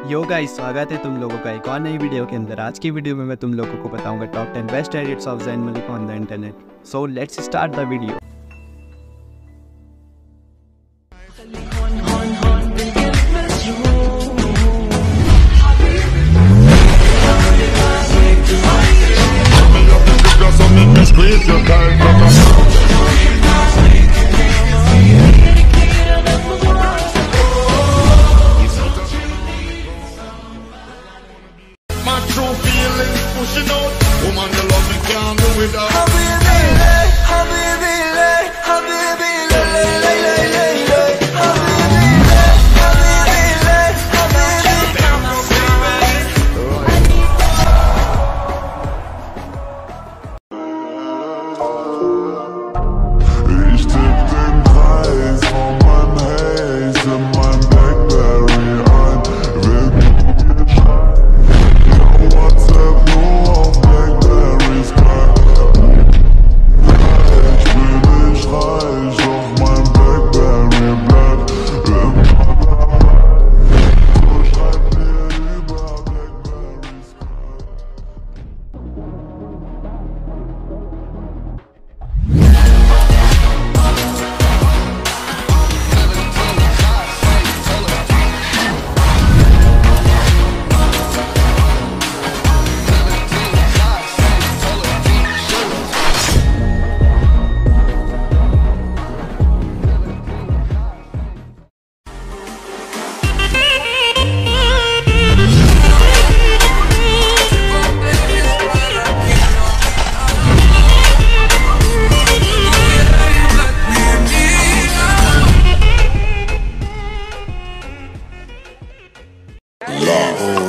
Yo guys, स्वागत है तुम लोगों का एक और नई वीडियो के अंदर। आज की वीडियो में मैं तुम लोगों को बताऊंगा top 10 best edits of Zayn Malik on the internet. So let's start the video. Pushing out, woman, you love me, can't do without. Habibi, habibi, habibi, ich tipp den Preis von meinem Haze in mein Blackberry ein. Will mir schreiben, WhatsApp nur auf Blackberrys geil. Ich will nicht reich, doch mein Blackberry bleibt immer dabei. So schreib mir über Blackberrys geil. Love.